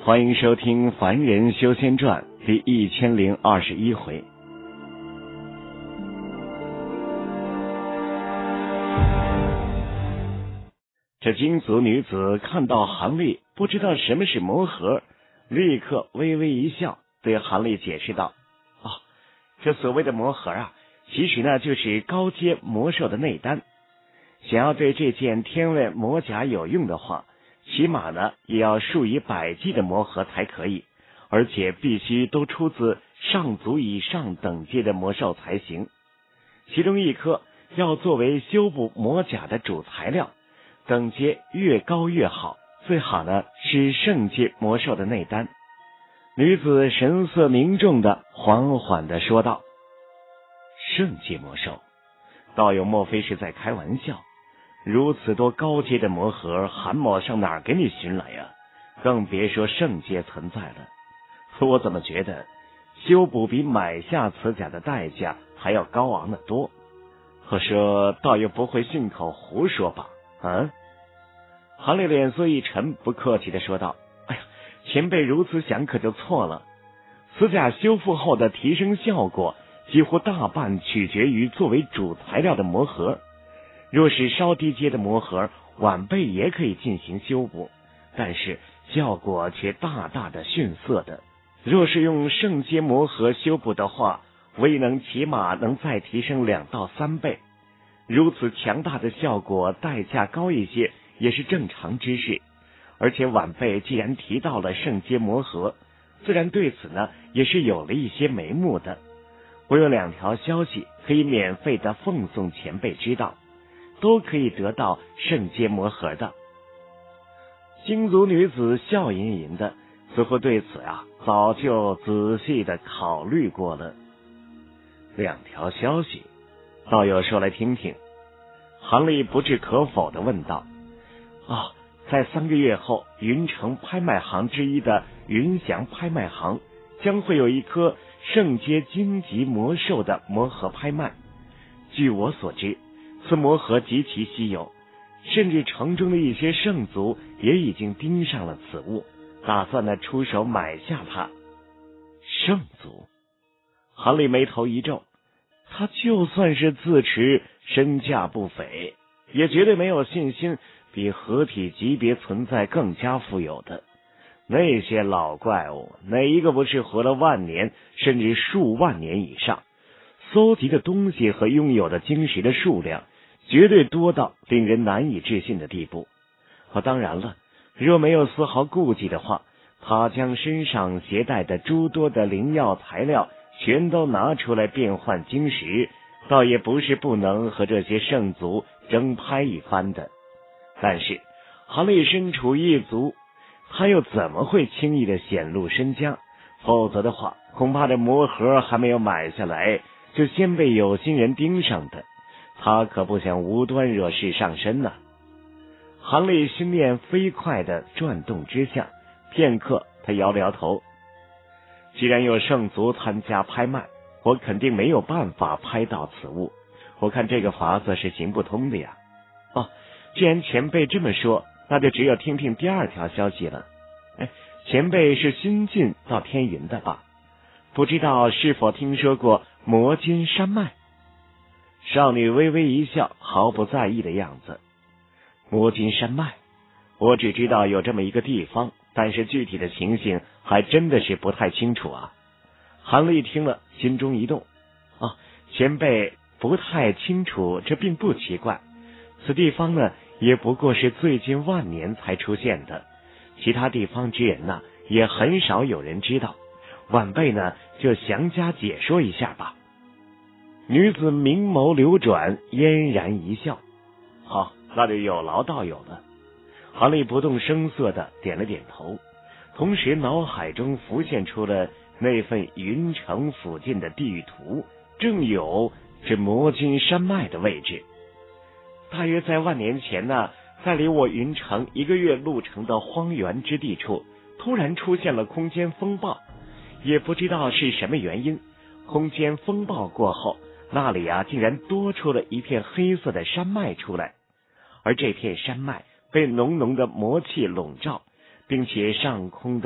欢迎收听《凡人修仙传》第1021回。这金族女子看到韩立不知道什么是魔盒，立刻微微一笑，对韩立解释道：这所谓的魔盒啊，其实呢就是高阶魔兽的内丹。想要对这件天位魔甲有用的话，起码呢也要数以百计的魔盒才可以，而且必须都出自上族以上等阶的魔兽才行。其中一颗要作为修补魔甲的主材料，等阶越高越好，最好呢是圣阶魔兽的内丹。女子神色凝重的缓缓的说道：圣阶魔兽，道友莫非是在开玩笑？如此多高阶的魔盒，韩某上哪儿给你寻来呀？更别说圣阶存在了。我怎么觉得修补比买下此甲的代价还要高昂得多？我说道友不会信口胡说吧？韩立脸色一沉，不客气地说道：前辈如此想可就错了。此甲修复后的提升效果几乎大半取决于作为主材料的魔盒。若是稍低阶的魔盒，晚辈也可以进行修补，但是效果却大大的逊色的。若是用圣阶魔盒修补的话，威能起码能再提升2到3倍。如此强大的效果，代价高一些也是正常之事。而且晚辈既然提到了圣阶魔盒，自然对此呢也是有了一些眉目的。我有2条消息可以免费的奉送前辈知道，都可以得到圣阶魔盒的。星族女子笑吟吟的，似乎对此早就仔细的考虑过了。2条消息，道友说来听听。韩立不置可否的问道：在3个月后，云城拍卖行之一的云祥拍卖行将会有一颗圣阶荆棘魔兽的魔盒拍卖。据我所知，此魔盒极其稀有，甚至城中的一些圣族也已经盯上了此物，打算呢出手买下它。圣族？韩立眉头一皱，他就算是自持身价不菲，也绝对没有信心比合体级别存在更加富有的。那些老怪物哪一个不是活了万年甚至数万年以上，搜集的东西和拥有的晶石的数量绝对多到令人难以置信的地步。当然了，若没有丝毫顾忌的话，他将身上携带的诸多的灵药材料全都拿出来变换晶石，倒也不是不能和这些圣族争拍一番的。但是韩立身处一族，他又怎么会轻易的显露身家？否则的话，恐怕这魔盒还没有买下来，就先被有心人盯上的。他可不想无端惹事上身呐。韩立心念飞快的转动之下，片刻他摇了摇头。既然有圣族参加拍卖，我肯定没有办法拍到此物，我看这个法子是行不通的呀。既然前辈这么说，那就只有听听第2条消息了。前辈是新晋到天云的吧？不知道是否听说过魔金山脉？少女微微一笑，毫不在意的样子。魔金山脉，我只知道有这么一个地方，但是具体的情形还真的是不太清楚啊。韩立听了，心中一动。前辈不太清楚，这并不奇怪。此地方呢，也不过是最近万年才出现的，其他地方之人呢，也很少有人知道。晚辈呢，就详加解说一下吧。女子明眸流转，嫣然一笑。好，那就有劳道友了。韩立不动声色的点了点头，同时脑海中浮现出了那份云城附近的地图，正有这魔金山脉的位置。大约在万年前呢，在离我云城1个月路程的荒原之地处，突然出现了空间风暴，也不知道是什么原因，空间风暴过后，那里竟然多出了一片黑色的山脉出来，而这片山脉被浓浓的魔气笼罩，并且上空的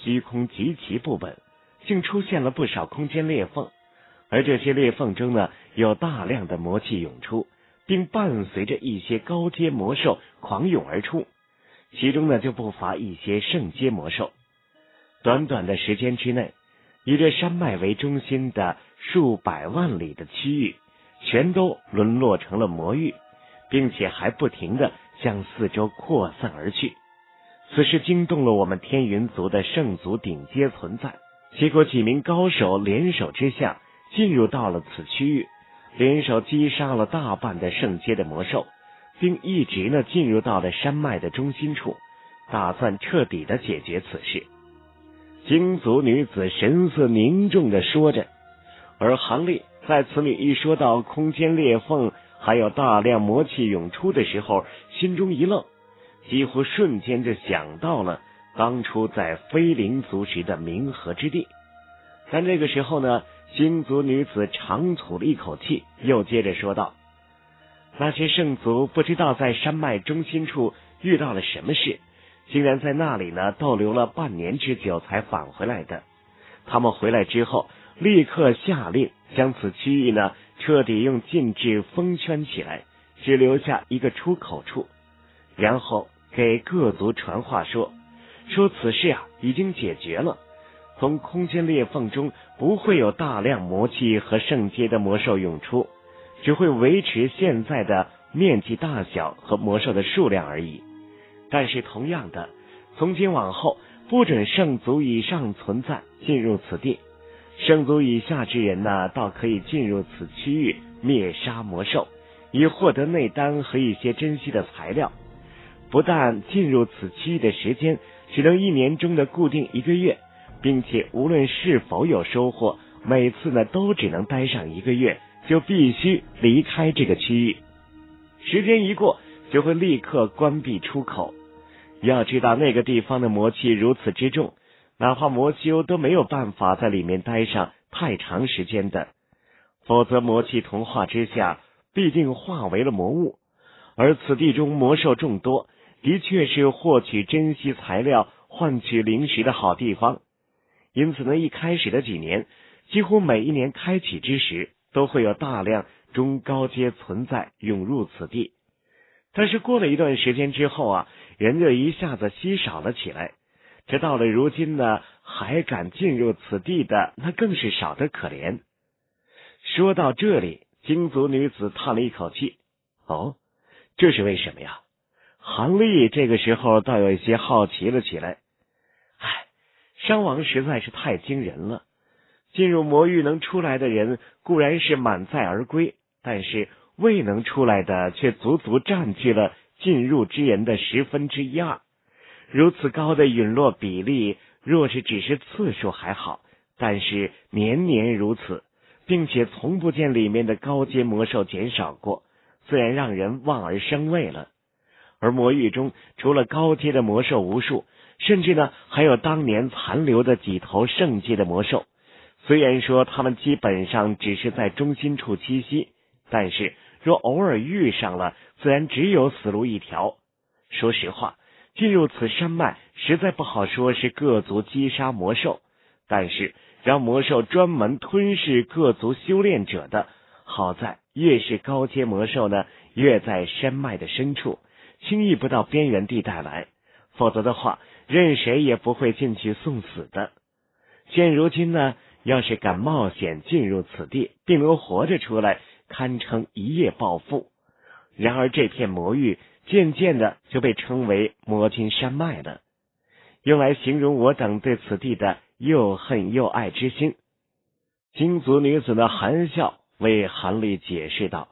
虚空极其不稳，竟出现了不少空间裂缝，而这些裂缝中呢，有大量的魔气涌出，并伴随着一些高阶魔兽狂涌而出，其中呢就不乏一些圣阶魔兽。短短的时间之内，以这山脉为中心的数百万里的区域，全都沦落成了魔域，并且还不停地向四周扩散而去。此事惊动了我们天云族的圣族顶阶存在，结果几名高手联手之下，进入到了此区域，联手击杀了大半的圣阶的魔兽，并一直呢进入到了山脉的中心处，打算彻底的解决此事。鲸族女子神色凝重地说着，而韩立在此里一说到空间裂缝还有大量魔气涌出的时候，心中一愣，几乎瞬间就想到了当初在非灵族时的冥河之地。但这个时候呢，鲸族女子长吐了一口气，又接着说道，那些圣族不知道在山脉中心处遇到了什么事，竟然在那里呢逗留了半年之久才返回来的。他们回来之后，立刻下令将此区域呢彻底用禁制封圈起来，只留下一个出口处，然后给各族传话说此事啊已经解决了，从空间裂缝中不会有大量魔气和圣阶的魔兽涌出，只会维持现在的面积大小和魔兽的数量而已。但是同样的，从今往后不准圣族以上存在进入此地，圣族以下之人呢，倒可以进入此区域灭杀魔兽，以获得内丹和一些珍稀的材料。不但进入此区域的时间只能1年中的固定1个月，并且无论是否有收获，每次呢都只能待上1个月，就必须离开这个区域。时间一过，就会立刻关闭出口。要知道那个地方的魔气如此之重，哪怕魔修都没有办法在里面待上太长时间的，否则魔气同化之下必定化为了魔物。而此地中魔兽众多，的确是获取珍稀材料换取灵石的好地方。因此呢，一开始的几年，几乎每一年开启之时，都会有大量中高阶存在涌入此地。但是过了一段时间之后啊，人就一下子稀少了起来。这到了如今呢，还敢进入此地的，那更是少得可怜。说到这里，鲸族女子叹了一口气，哦，这是为什么呀？韩立这个时候倒有一些好奇了起来。伤亡实在是太惊人了，进入魔域能出来的人固然是满载而归，但是未能出来的却足足占据了进入之人的1/10。如此高的陨落比例，若是只是次数还好，但是年年如此，并且从不见里面的高阶魔兽减少过，自然让人望而生畏了。而魔域中除了高阶的魔兽无数，甚至呢还有当年残留的几头圣阶的魔兽。虽然说他们基本上只是在中心处栖息，但是若偶尔遇上了，自然只有死路一条。说实话，进入此山脉实在不好说是各族击杀魔兽，但是让魔兽专门吞噬各族修炼者的，好在越是高阶魔兽呢，越在山脉的深处，轻易不到边缘地带来，否则的话任谁也不会进去送死的。现如今呢，要是敢冒险进入此地，并能活着出来，堪称一夜暴富。然而这片魔域渐渐的就被称为魔金山脉了，用来形容我等对此地的又恨又爱之心。鲸族女子的含笑为韩立解释道，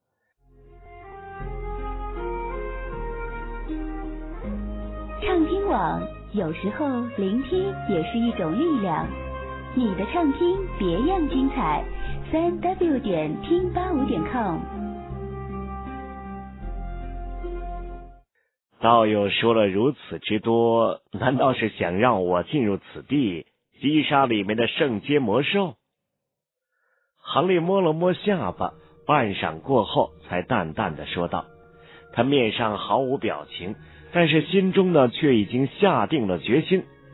畅听网，有时候聆听也是一种力量。你的畅听别样精彩，3w 点听85.com。 道友说了如此之多，难道是想让我进入此地，击杀里面的圣阶魔兽？韩立摸了摸下巴，半晌过后才淡淡的说道，他面上毫无表情，但是心中呢却已经下定了决心。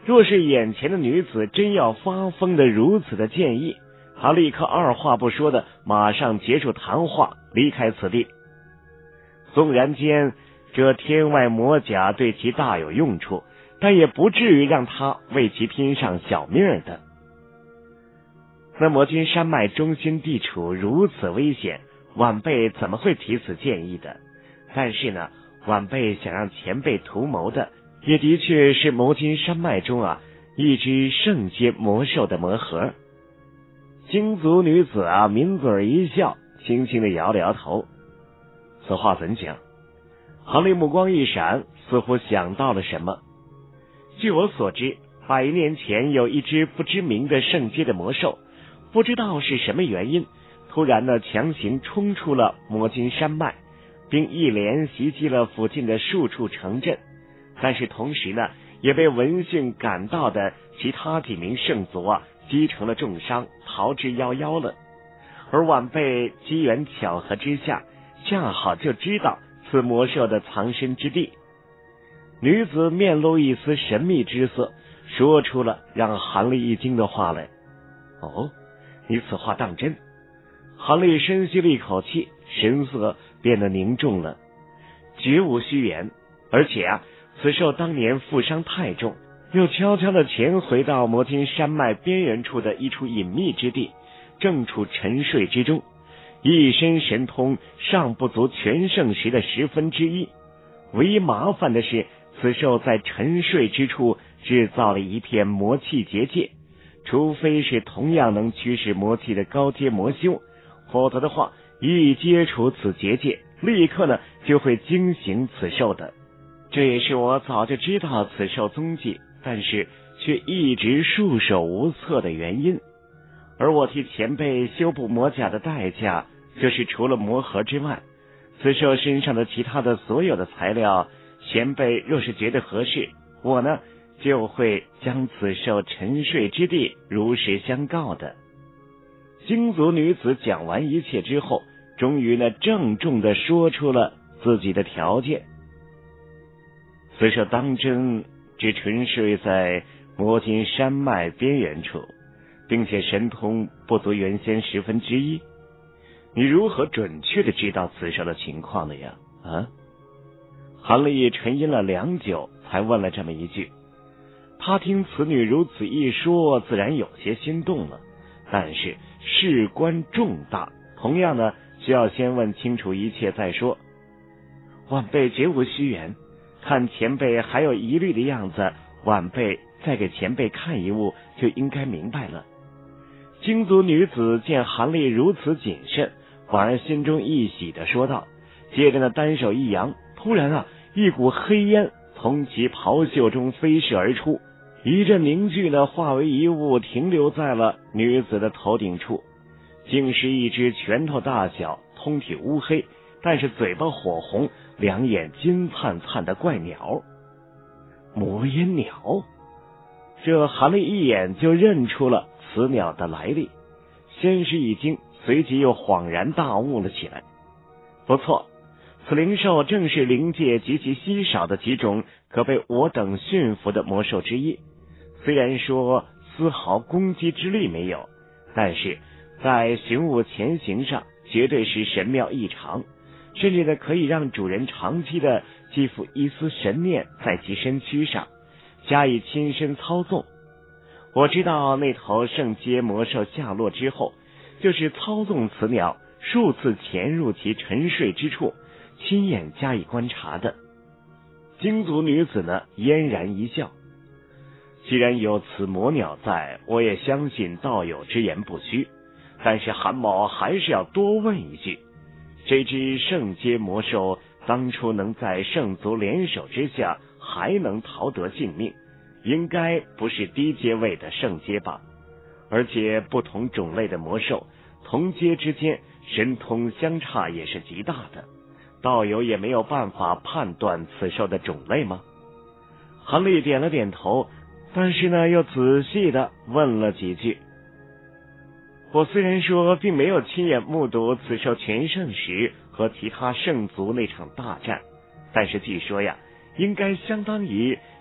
若是眼前的女子真要发疯的如此的建议，他立刻二话不说的马上结束谈话，离开此地。纵然间这天外魔甲对其大有用处，但也不至于让他为其拼上小命的。那魔君山脉中心地处如此危险，晚辈怎么会提此建议的？但是呢，晚辈想让前辈图谋的，也的确是魔君山脉中一只圣阶魔兽的魔盒。精族女子抿嘴一笑，轻轻的摇了摇头。此话怎讲？韩立目光一闪，似乎想到了什么。据我所知，100年前有一只不知名的圣阶的魔兽，不知道是什么原因，突然强行冲出了魔君山脉，并一连袭击了附近的数处城镇。但是同时也被闻讯赶到的其他几名圣族击成了重伤，逃之夭夭了。而晚辈机缘巧合之下，恰好就知道此魔兽的藏身之地。女子面露一丝神秘之色，说出了让韩立一惊的话来。哦，你此话当真？韩立深吸了一口气，神色变得凝重了。绝无虚言，而且此兽当年负伤太重，又悄悄地潜回到魔君山脉边缘处的一处隐秘之地，正处沉睡之中，一身神通尚不足全盛时的1/10。唯一麻烦的是，此兽在沉睡之处制造了一片魔气结界，除非是同样能驱使魔气的高阶魔修，否则的话，一接触此结界，立刻就会惊醒此兽的。这也是我早就知道此兽踪迹，但是却一直束手无策的原因。而我替前辈修补魔甲的代价，就是除了魔盒之外，此兽身上的其他的所有的材料，前辈若是觉得合适，我就会将此兽沉睡之地如实相告的。精族女子讲完一切之后，终于郑重地说出了自己的条件。此兽当真只沉睡在魔君山脉边缘处，并且神通不足原先1/10。你如何准确地知道此兽的情况的呀？韩立沉吟了良久，才问了这么一句。他听此女如此一说，自然有些心动了，但是事关重大，同样需要先问清楚一切再说。晚辈绝无虚言，看前辈还有疑虑的样子，晚辈再给前辈看一物，就应该明白了。精族女子见韩立如此谨慎，反而心中一喜地说道，接着单手一扬，突然一股黑烟从其袍袖中飞射而出，一阵凝聚化为一物，停留在了女子的头顶处，竟是一只拳头大小，通体乌黑，但是嘴巴火红，两眼金灿灿的怪鸟。魔烟鸟，这韩立一眼就认出了此鸟的来历，先是一惊，随即又恍然大悟了起来。不错，此灵兽正是灵界极其稀少的几种可被我等驯服的魔兽之一。虽然说丝毫攻击之力没有，但是在寻物前行上绝对是神妙异常，甚至可以让主人长期的寄附一丝神念在其身躯上，加以亲身操纵。我知道那头圣阶魔兽下落之后，就是操纵此鸟数次潜入其沉睡之处，亲眼加以观察的。精族女子嫣然一笑，既然有此魔鸟在，我也相信道友之言不虚，但是韩某还是要多问一句，这只圣阶魔兽当初能在圣族联手之下还能逃得性命，应该不是低阶位的圣阶吧？而且不同种类的魔兽同阶之间神通相差也是极大的，道友也没有办法判断此兽的种类吗？韩立点了点头，但是又仔细的问了几句。我虽然说并没有亲眼目睹此兽全盛时和其他圣族那场大战，但是据说应该相当于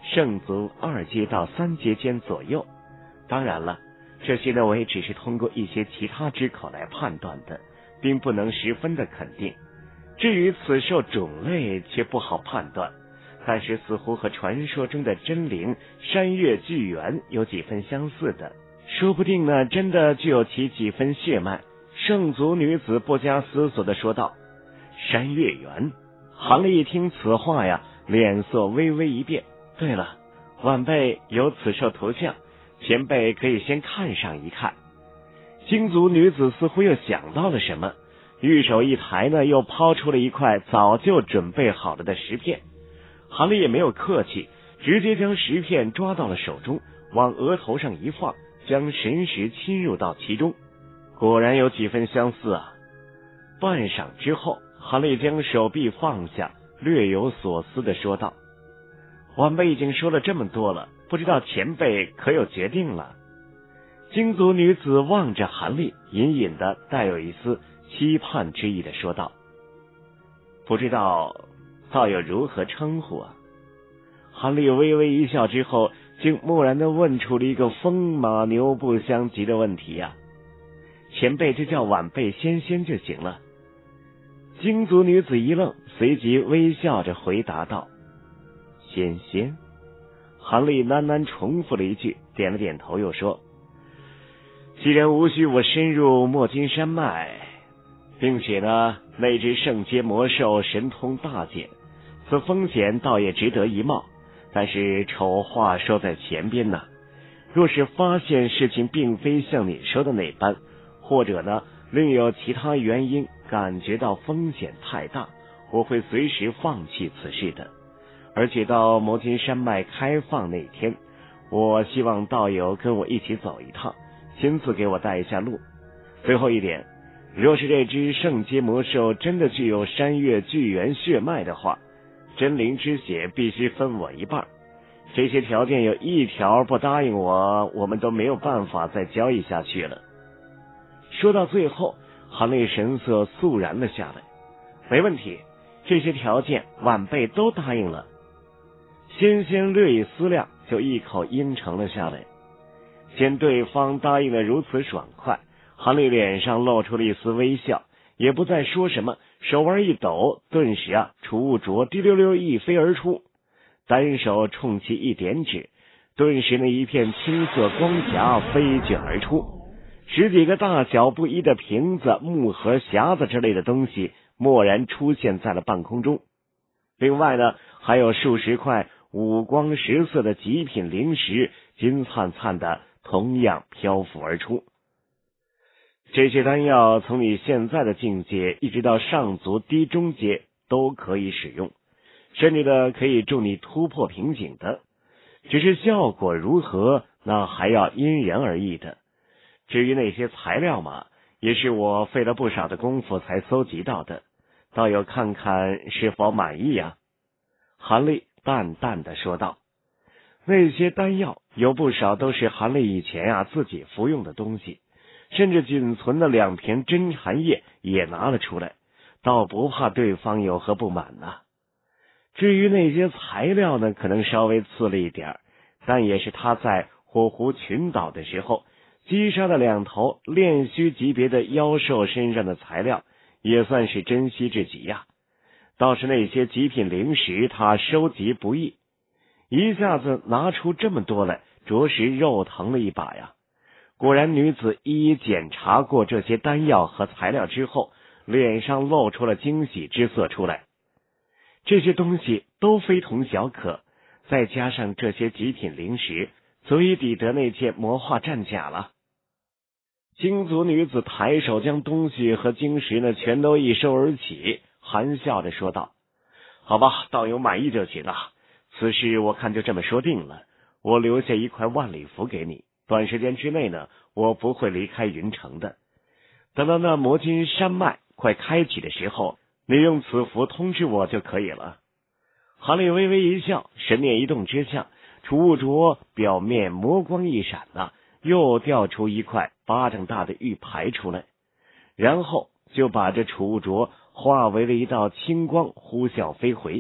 圣足2阶到3阶间左右。当然了，这些呢我也只是通过一些其他之口来判断的，并不能十分的肯定。至于此兽种类却不好判断，但是似乎和传说中的真灵山岳巨猿有几分相似的，说不定呢真的具有其几分血脉。圣族女子不加思索地说道。山岳猿。韩立一听此话呀，脸色微微一变。对了，晚辈有此兽图像，前辈可以先看上一看。金族女子似乎又想到了什么，玉手一抬呢，又抛出了一块早就准备好了的石片。韩立也没有客气，直接将石片抓到了手中，往额头上一放，将神识侵入到其中。果然有几分相似啊。半晌之后，韩立将手臂放下，略有所思地说道：晚辈已经说了这么多了，不知道前辈可有决定了？金族女子望着韩立，隐隐的带有一丝期盼之意的说道：不知道道友如何称呼啊？韩立微微一笑之后，竟蓦然的问出了一个风马牛不相及的问题啊。前辈就叫晚辈仙仙就行了。金族女子一愣，随即微笑着回答道：仙仙。韩立喃喃重复了一句，点了点头，又说：既然无需我深入墨金山脉，并且呢那只圣阶魔兽神通大减，此风险倒也值得一冒。但是丑话说在前边呢，若是发现事情并非像你说的那般，或者呢另有其他原因感觉到风险太大，我会随时放弃此事的。而且到魔金山脉开放那天，我希望道友跟我一起走一趟，亲自给我带一下路。最后一点，若是这只圣阶魔兽真的具有山岳巨猿血脉的话，真灵之血必须分我一半。这些条件有一条不答应我们都没有办法再交易下去了。说到最后，韩立神色肃然了下来。没问题，这些条件晚辈都答应了。仙仙略一思量，就一口应承了下来。见对方答应的如此爽快，韩立脸上露出了一丝微笑，也不再说什么，手腕一抖，顿时储物镯滴溜溜一飞而出，单手冲其一点指，顿时那一片青色光霞飞卷而出，十几个大小不一的瓶子、木盒、匣子之类的东西蓦然出现在了半空中。另外呢，还有数十块五光十色的极品灵石，金灿灿的同样漂浮而出。这些丹药从你现在的境界一直到上足低中阶都可以使用，甚至呢可以助你突破瓶颈的，只是效果如何那还要因人而异的。至于那些材料嘛，也是我费了不少的功夫才搜集到的，道友看看是否满意啊？韩立淡淡的说道。那些丹药有不少都是韩立以前自己服用的东西，甚至仅存的2瓶真禅液也拿了出来，倒不怕对方有何不满呢。至于那些材料呢，可能稍微次了一点，但也是他在火狐群岛的时候击杀了2头炼虚级别的妖兽身上的材料，也算是珍惜至极呀。倒是那些极品灵石他收集不易，一下子拿出这么多来，着实肉疼了一把呀。果然女子一一检查过这些丹药和材料之后，脸上露出了惊喜之色出来。这些东西都非同小可，再加上这些极品灵石，足以抵得那件魔化战甲了。金族女子抬手将东西和晶石呢全都一收而起，含笑着说道：好吧，道友满意就行了，此事我看就这么说定了。我留下一块万里符给你，短时间之内呢，我不会离开云城的。等到那魔金山脉快开启的时候，你用此符通知我就可以了。韩立微微一笑，神念一动之下，储物镯表面魔光一闪又掉出一块巴掌大的玉牌出来，然后就把这储物镯化为了一道青光，呼啸飞回，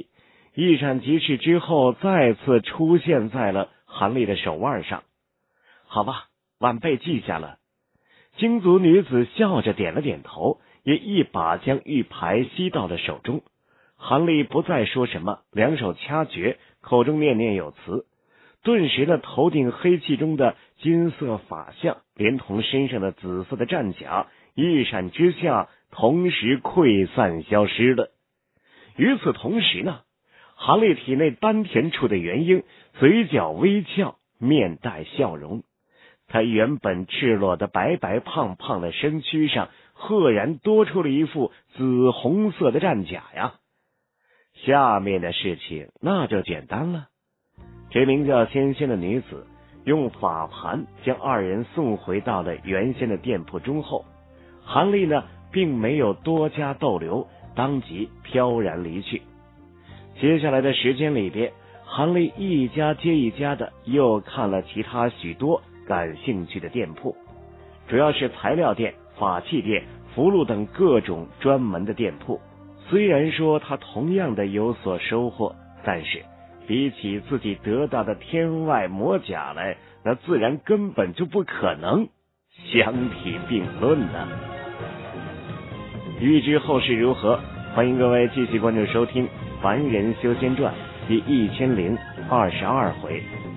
一闪即逝之后，再次出现在了韩丽的手腕上。好吧，晚辈记下了。京族女子笑着点了点头，也一把将玉牌吸到了手中。韩丽不再说什么，两手掐诀，口中念念有词。顿时呢，头顶黑气中的金色法相，连同身上的紫色的战甲，一闪之下，同时溃散消失了。与此同时呢，韩丽体内丹田处的元婴嘴角微翘，面带笑容。他原本赤裸的白白胖胖的身躯上，赫然多出了一副紫红色的战甲呀。下面的事情那就简单了。这名叫仙仙的女子用法盘将二人送回到了原先的店铺中后，韩丽呢并没有多加逗留，当即飘然离去。接下来的时间里边，韩丽一家接一家的又看了其他许多感兴趣的店铺，主要是材料店、法器店、符箓等各种专门的店铺。虽然说他同样的有所收获，但是比起自己得到的天外魔甲来，那自然根本就不可能相提并论呢。欲知后事如何，欢迎各位继续关注收听《凡人修仙传》第1022回。